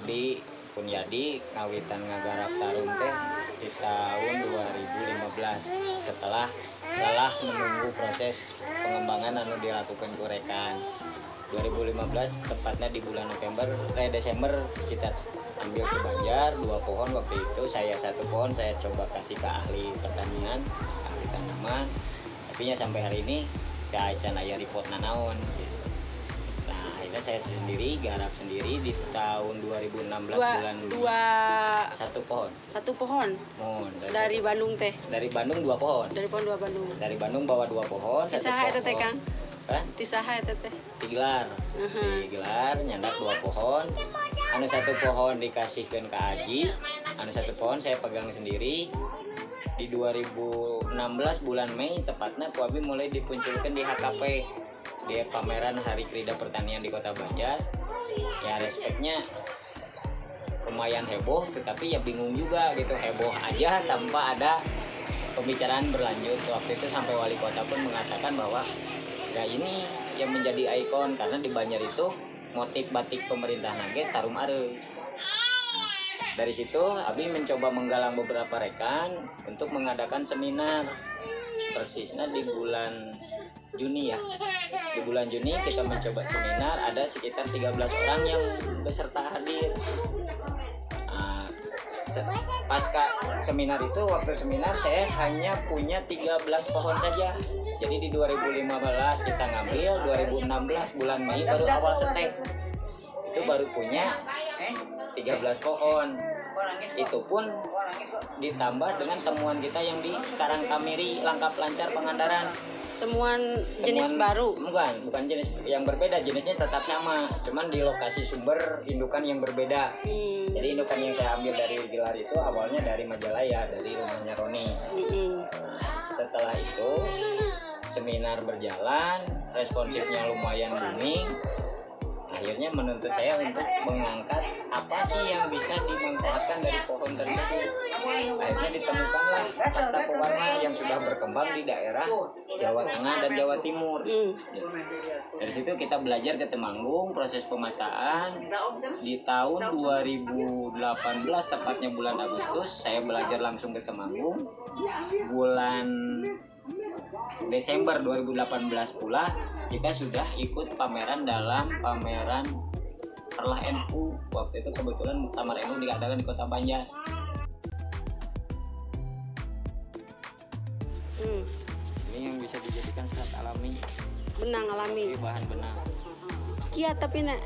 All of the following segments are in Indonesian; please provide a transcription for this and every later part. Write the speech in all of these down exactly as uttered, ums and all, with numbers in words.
Abdi pun jadi ngawitan ngagarap tarum teh di tahun dua ribu lima belas setelah telah menunggu proses pengembangan anu dilakukan kurekan. dua ribu lima belas tepatnya di bulan November eh Desember kita ambil ke Banjar dua pohon waktu itu, saya satu pohon saya coba kasih ke ahli pertanian, ahli tanaman, tapi ya sampai hari ini ya can aya report nanaon gitu. Nah akhirnya saya sendiri garap sendiri di tahun dua ribu enam belas dua, bulan dua satu pohon satu pohon mohon dari, dari Bandung teh dari Bandung dua pohon dari pohon dua Bandung dari Bandung bawa dua pohon satu tisaha eta pohon teh Kang Hah? tisaha eta teh digelar Uh-huh. digelar nyandak dua pohon, anu satu pohon dikasihkan ke Aji, anu satu pohon saya pegang sendiri. Di dua ribu enam belas bulan Mei tepatnya Ku Abi mulai dipunculkan di H K P, di pameran Hari Krida Pertanian di Kota Banjar. Ya respeknya lumayan heboh, tetapi ya bingung juga gitu, heboh aja tanpa ada pembicaraan berlanjut. Waktu itu sampai wali kota pun mengatakan bahwa ya ini yang menjadi ikon, karena di Banjar itu motif batik pemerintah nage tarum areus. Dari situ Abi mencoba menggalang beberapa rekan untuk mengadakan seminar, persisnya di bulan Juni ya. Di bulan Juni kita mencoba seminar, ada sekitar tiga belas orang yang beserta hadir. Nah, pasca seminar itu, waktu seminar saya hanya punya tiga belas pohon saja. Jadi di dua ribu lima belas kita ngambil, dua ribu enam belas bulan Mei baru awal setek. Itu baru punya tiga belas pohon. Itu pun ditambah dengan temuan kita yang di Karangkamiri, Langkap Lancar, Pangandaran. temuan jenis Temuan, baru bukan bukan jenis yang berbeda, jenisnya tetap sama, cuman di lokasi sumber indukan yang berbeda. hmm. Jadi indukan yang saya ambil dari Gilar itu awalnya dari Majalaya, dari rumahnya Roni. Hmm. Setelah itu seminar berjalan, responsifnya lumayan booming. Akhirnya menuntut saya untuk mengangkat apa sih yang bisa dimanfaatkan dari pohon tersebut. Akhirnya ditemukanlah pasta pewarna yang sudah berkembang di daerah Jawa Tengah dan Jawa Timur. Hmm. Dari situ kita belajar ke Temanggung, proses pemastaan. Di tahun dua ribu delapan belas, tepatnya bulan Agustus, saya belajar langsung ke Temanggung. Bulan Desember dua ribu delapan belas pula kita sudah ikut pameran dalam pameran Perlah N U. Waktu itu kebetulan Muktamar N U diadakan di Kota Banjar. Hmm. Ini yang bisa dijadikan serat alami, benang alami ini bahan benang. kiat tapi nak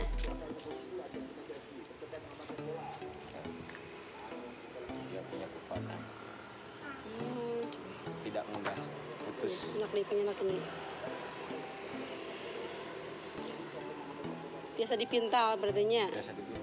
Dia punya kekuatan, hmm. tidak mudah putus. enak nih penyenak nih biasa dipintal berarti-nya. Biasa dibilang.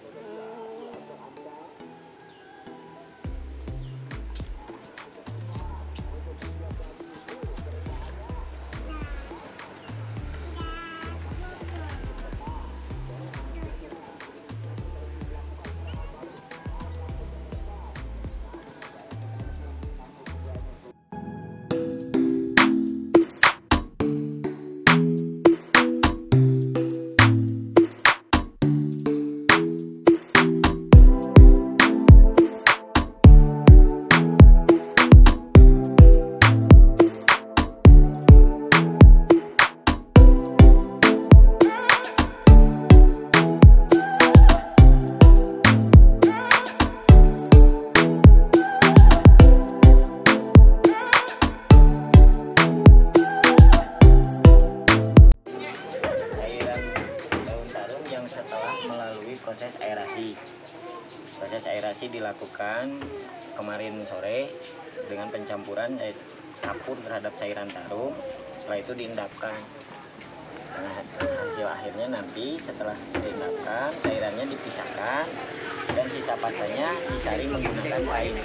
Proses aerasi proses aerasi dilakukan kemarin sore dengan pencampuran eh, kapur terhadap cairan tarum. Setelah itu diendapkan. Nah, hasil akhirnya nanti setelah diendapkan, cairannya dipisahkan dan sisa pastanya disaring menggunakan kain.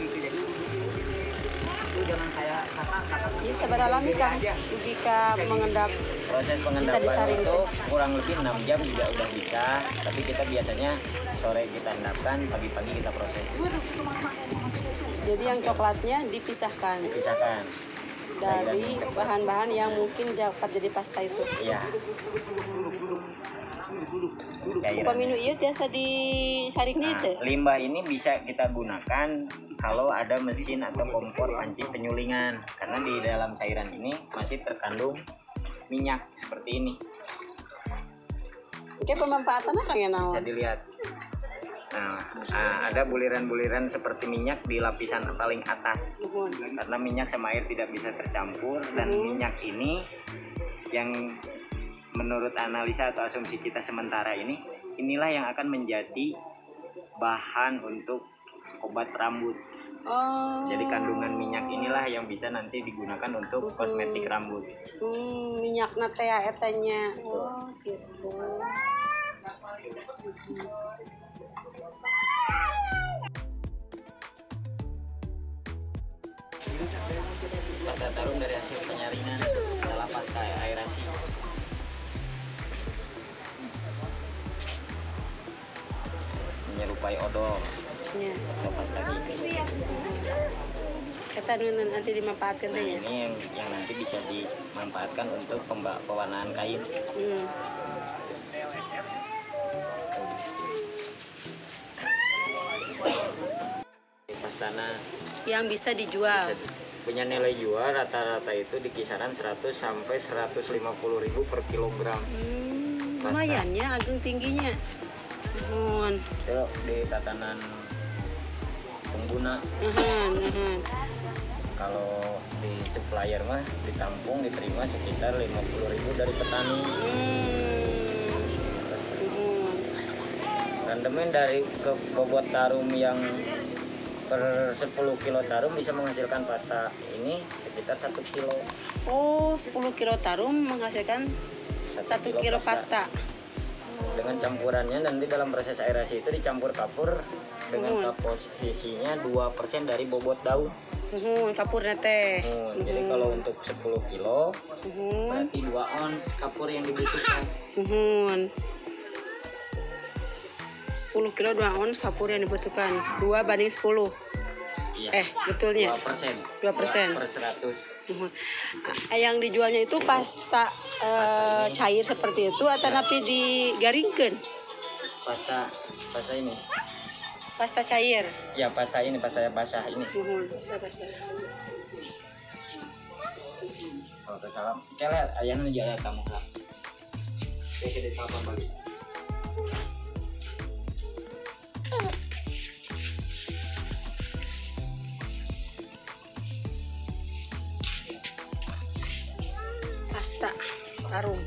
Jadi sabar alami Kang jika mengendap Proses bisa pengendapan disaring itu kurang lebih enam jam juga udah bisa, tapi kita biasanya sore kita endapkan, pagi-pagi kita proses. jadi yang coklatnya dipisahkan Dipisahkan dari bahan-bahan yang mungkin dapat jadi pasta itu. Iya. cairan. Paminu iya biasa disaring Nah, itu. limbah ini bisa kita gunakan kalau ada mesin atau kompor panci penyulingan, karena di dalam cairan ini masih terkandung minyak seperti ini. Oke, pemanfaatannya kayak naon? Bisa dilihat. Nah, ah, ada buliran-buliran seperti minyak di lapisan paling atas. Nuhun. Karena minyak sama air tidak bisa tercampur, dan minyak ini yang menurut analisa atau asumsi kita sementara ini, inilah yang akan menjadi bahan untuk obat rambut. Oh. Jadi kandungan minyak inilah yang bisa nanti digunakan untuk Mhm. kosmetik rambut. Hmm, minyak nate ya etanya. Oh, gitu. Pasta tarum dari hasil penyaringan setelah pasca aerasi. Menyerupai odol Ya. atau pasta gigi. Kita nanti dimanfaatkan Nah, teh ya. ini yang, yang nanti bisa dimanfaatkan untuk pemba- pewarnaan kain. Hmm. Pastana Yang bisa dijual. bisa di- punya nilai jual rata-rata itu di kisaran seratus sampai seratus lima puluh ribu per kilogram. Hmm, Pasta. lumayan ya, ageng tingginya. Nuhun. Itu di tatanan pengguna. Nahan, nahan. Kalau di supplier mah ditampung diterima sekitar lima puluh ribu dari petani. Hmm. Nuhun. Randemen dari ke bobot tarum yang per sepuluh kilo tarum bisa menghasilkan pasta ini sekitar satu kilo. Oh, sepuluh kilo tarum menghasilkan satu kilo pasta. Dengan campurannya nanti dalam proses aerasi itu dicampur kapur dengan Hmm. komposisinya dua persen dari bobot daun. Nuhun, kapurnya teh. Hmm, jadi kalau untuk sepuluh kilo Nuhun. berarti dua ons kapur yang dibutuhkan. Nuhun. sepuluh kilo dua ons kapur yang dibutuhkan. dua banding sepuluh. Iya. Eh, betulnya. dua persen. dua persen. per seratus. Nuhun. Ah, Yang dijualnya itu pasta, eh, ini. cair seperti itu atau tapi digaringkan? Pasta pasta ini. Pasta cair. Ya, pasta ini, pasta basah ini. Nuhun, pasta basah. Kalau kesalam, kalian ayahnya juga tamu lah. Saya kita apa balik. Pasta tarum.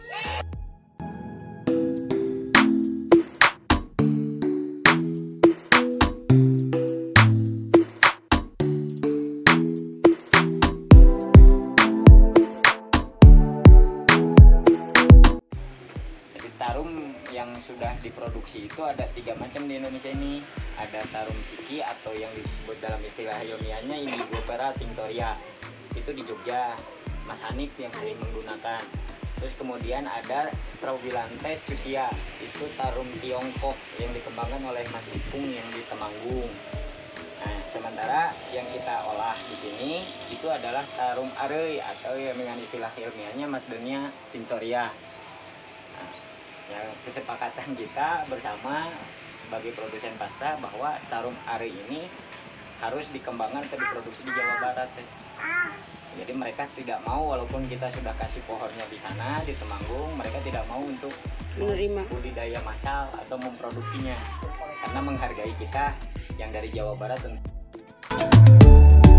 Jadi tarum yang sudah diproduksi itu ada tiga macam di Indonesia ini. Ada tarum siki atau yang disebut dalam istilah ilmiahnya Indigofera tinctoria. Itu di Jogja, Mas Hanif yang sering menggunakan. Terus kemudian ada Straubilantes cusia, itu tarum Tiongkok yang dikembangkan oleh Mas Ipung yang di Temanggung. Nah, sementara yang kita olah di sini itu adalah tarum arei atau yang dengan istilah ilmiahnya Mas Denia tinctoria. Nah, ya, kesepakatan kita bersama sebagai produsen pasta bahwa tarum arei ini harus dikembangkan atau diproduksi di Jawa Barat. Ya. Jadi mereka tidak mau, walaupun kita sudah kasih pohonnya di sana di Temanggung, mereka tidak mau untuk Menerima. budidaya massal atau memproduksinya karena menghargai kita yang dari Jawa Barat.